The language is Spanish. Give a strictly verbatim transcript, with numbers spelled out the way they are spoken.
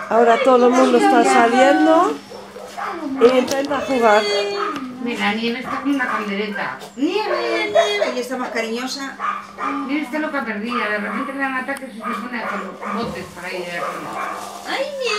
Ahora todo el mundo está saliendo e intenta jugar. Mira, Nieve está con una candeleta. ¡Nieve, Nieve! Y está más cariñosa. Nieve está loca perdida. De repente le dan ataques y se pone a hacer botes por ahí de arriba. ¡Ay,